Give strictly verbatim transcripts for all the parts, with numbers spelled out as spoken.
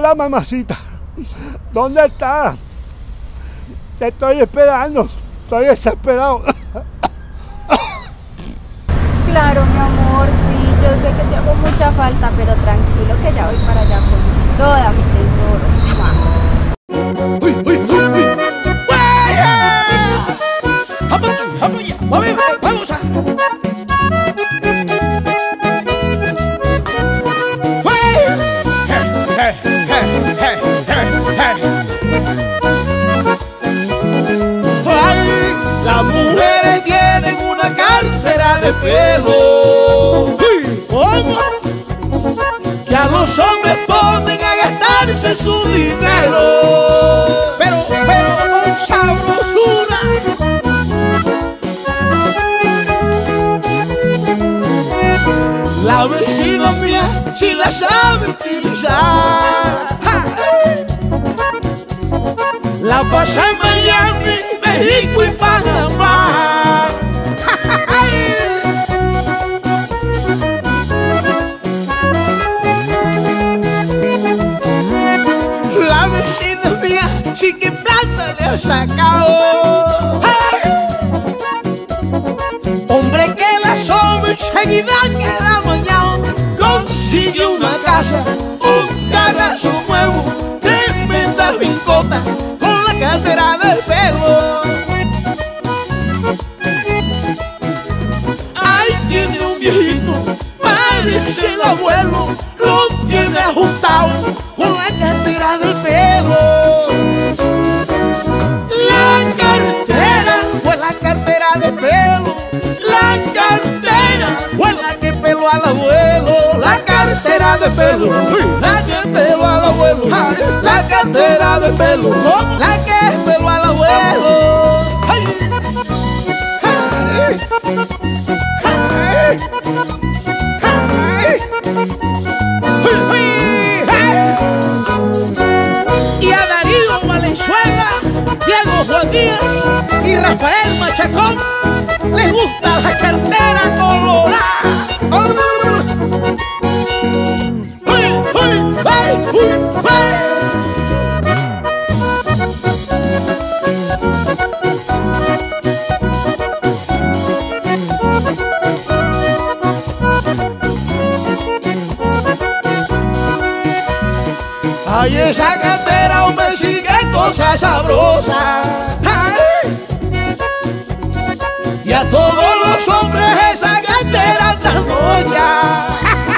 Hola, mamacita. ¿Dónde estás? Te estoy esperando. Estoy desesperado. Claro, mi amor, sí, yo sé que te hago mucha falta, pero tranquilo que ya voy para allá con toda mi tesoro. ¡Uy, uy, uy, uy! ¡Vamos a! Las mujeres tienen una cartera de pelo. ¿Cómo? Que a los hombres ponen a gastarse su dinero. Pero, pero con sabrosura. La vecina mía sí la sabe utilizar. ¡Ja! La pasa en Miami, México y Panamá. La vecina mía sí que plata le ha sacado. Hombre que la sobe enseguida queda mañana. Consigue una casa, un carrazo nuevo, tremenda bincota con la cartera de pelo. Ahí tiene un viejito, parece el abuelo, lo tiene ajustado con la cartera de pelo. La cartera fue la cartera de pelo. La cartera fue la que peló al abuelo. La cartera de pelo, la que peló al abuelo. La cartera de pelo, la que peló al abuelo. Ay. Ay. Ay. Ay. Ay. Y a Darío Valenzuela, Diego Juan Díaz y Rafael Machacón les gusta la cartera colorada. Ay, esa cartera, hombre, sí que cosa sabrosa. Ay. Y a todos los hombres esa cartera trasnocha.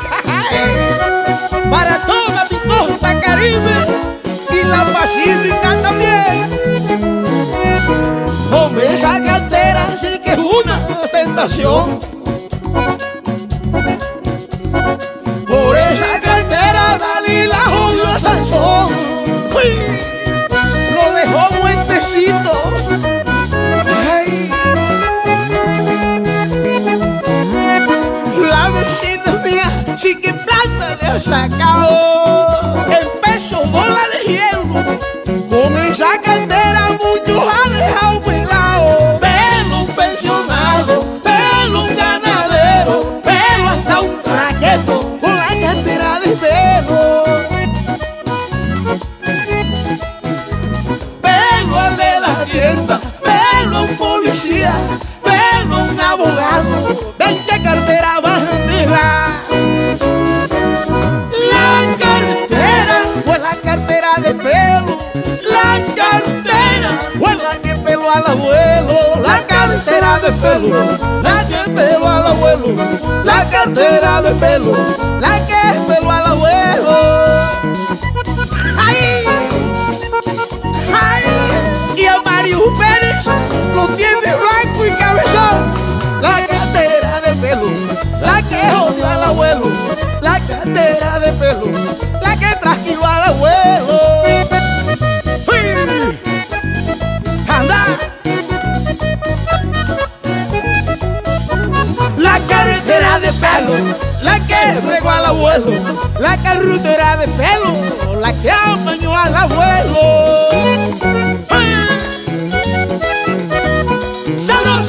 Para toda mi costa Caribe y la Pacífica también. Hombre, esa cartera sí que es una tentación. Por esa cartera Dalí la jodió a Sansón. Uy, lo dejó muertecito. Ay. La vecina mía sí que plata le ha sacado. En pesos, dólares y euros. Con esa cartera muchos han dejado pelado. Pelo un pensionado, pelo un ganadero, pelo hasta un traqueto con la cartera de pelo. Pelo al de la tienda, pelo un policía, pelo un abogado. Ven qué cartera vas a mirar. La cartera fue la cartera de pelo. La cartera fue la que peló al abuelo. La cartera de pelo, la que peló al abuelo. La cartera de pelo, la que peló al abuelo. ¡Ay! ¡Ay! Y a Mario Pérez lo tiene blanco y cabezón. La cartera de pelo, la que jodió al abuelo. La cartera de pelo, la que trasquiló al abuelo. ¡Uy! ¡Anda! La carretera de pelo, la que regó al abuelo. La carretera de pelo, la que amañó al abuelo. ¡Ay! ¡Sabroso!